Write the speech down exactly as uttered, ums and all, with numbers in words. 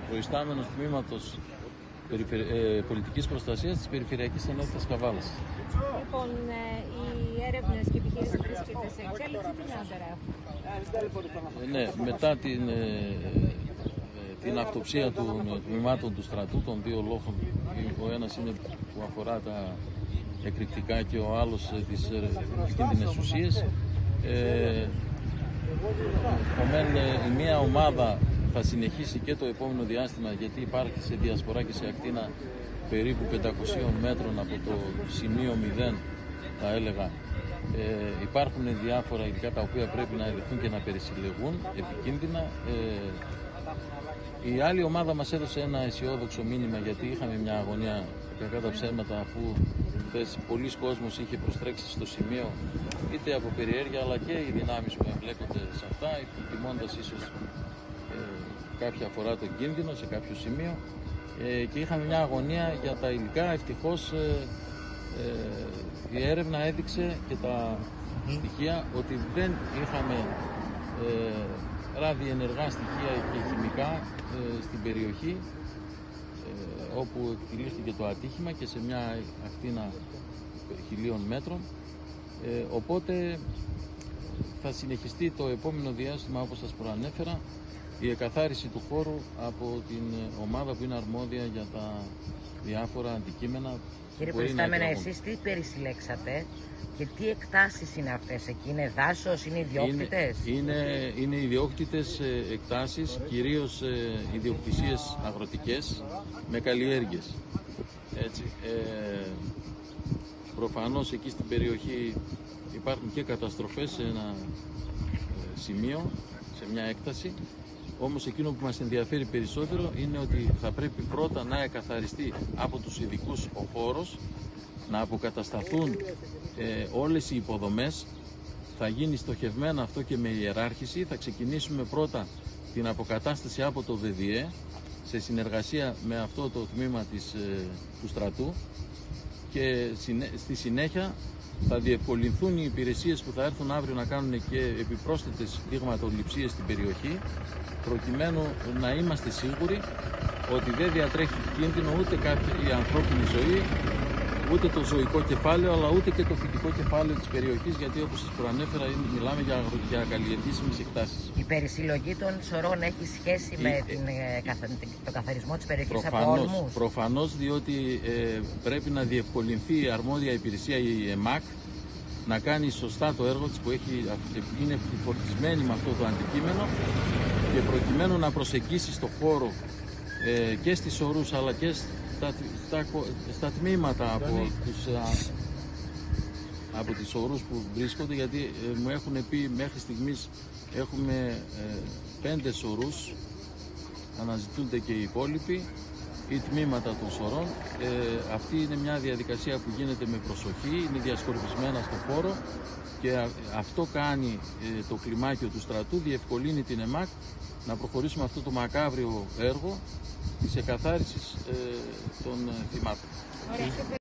προϊστάμενος τμήματος ε, πολιτικής προστασίας της Περιφερειακής Ενότητας Καβάλας. Λοιπόν, οι έρευνες και η επιχείρηση βρίσκεται σε εξέλιξη, τι νεότερα? Ε, ναι, μετά την, ε, την αυτοψία των τμήματων του στρατού, των δύο λόχων, ο ένας είναι που αφορά τα εκρηκτικά και ο άλλος τις κίνδυνες ουσίες. Ε, η μία ομάδα θα συνεχίσει και το επόμενο διάστημα, γιατί υπάρχει σε διασπορά και σε ακτίνα περίπου πεντακόσιων μέτρων από το σημείο μηδέν, θα έλεγα. Ε, υπάρχουν διάφορα υλικά τα οποία πρέπει να ελεγχθούν και να περισυλλεγούν, επικίνδυνα. Ε, η άλλη ομάδα μας έδωσε ένα αισιόδοξο μήνυμα, γιατί είχαμε μια αγωνία κακά τα ψέματα, αφού χθες πολλοί κόσμος είχε προστρέξει στο σημείο, είτε από περιέργεια αλλά και οι δυνάμεις που εμπλέκονται σε αυτά, εκτιμώντας ίσως ε, κάποια φορά τον κίνδυνο σε κάποιο σημείο, ε, και είχαμε μια αγωνία για τα υλικά. Ευτυχώς ε, ε, η έρευνα έδειξε και τα στοιχεία ότι δεν είχαμε ε, ραδιενεργά στοιχεία και χημικά ε, στην περιοχή ε, όπου εκτελήθηκε το ατύχημα και σε μια ακτίνα χιλίων μέτρων. Ε, οπότε θα συνεχιστεί το επόμενο διάστημα, όπως σας προανέφερα, η εκαθάριση του χώρου από την ομάδα που είναι αρμόδια για τα διάφορα αντικείμενα. Κύριε Προϊστάμενα, εσείς τι περισυλλέξατε και τι εκτάσεις είναι αυτές εκεί? Είναι δάσος, είναι ιδιόκτητες? Είναι, είναι, είναι ιδιόκτητες εκτάσεις, κυρίως ιδιοκτησίες αγροτικές με καλλιέργειες. Έτσι, ε, προφανώς εκεί στην περιοχή υπάρχουν και καταστροφές σε ένα ε, σημείο, σε μια έκταση. Όμως εκείνο που μας ενδιαφέρει περισσότερο είναι ότι θα πρέπει πρώτα να εκαθαριστεί από τους ειδικούς ο χώρος, να αποκατασταθούν ε, όλες οι υποδομές. Θα γίνει στοχευμένα αυτό και με ιεράρχηση. Θα ξεκινήσουμε πρώτα την αποκατάσταση από το ΔΔΕ σε συνεργασία με αυτό το τμήμα της, ε, του στρατού, και στη συνέχεια θα διευκολυνθούν οι υπηρεσίες που θα έρθουν αύριο να κάνουν και επιπρόσθετες δειγματοληψίες στην περιοχή, προκειμένου να είμαστε σίγουροι ότι δεν διατρέχει κίνδυνο ούτε κάποια η ανθρώπινη ζωή, ούτε το ζωικό κεφάλαιο, αλλά ούτε και το φυτικό κεφάλαιο της περιοχής, γιατί όπως σας προανέφερα μιλάμε για, για καλλιεργήσιμες εκτάσεις. Η περισυλλογή των σωρών έχει σχέση η, με την, ε, το καθαρισμό της περιοχής προφανώς, από όλμους? Προφανώς, διότι ε, πρέπει να διευκολυνθεί η αρμόδια υπηρεσία, η ΕΜΑΚ, να κάνει σωστά το έργο της που έχει, είναι φορτισμένη με αυτό το αντικείμενο, και προκειμένου να προσεγγίσει στο χώρο ε, και στις σωρούς αλλά και στα, στα, στα τμήματα από, τους, α, από τις σωρούς που βρίσκονται, γιατί ε, μου έχουν πει μέχρι στιγμής έχουμε ε, πέντε σωρούς, αναζητούνται και οι υπόλοιποι ή τμήματα των σωρών. Ε, αυτή είναι μια διαδικασία που γίνεται με προσοχή, είναι διασκορπισμένα στο χώρο, και α, αυτό κάνει ε, το κλιμάκιο του στρατού, διευκολύνει την ΕΜΑΚ να προχωρήσουμε αυτό το μακάβριο έργο της εκαθάρισης ε, των θυμάτων.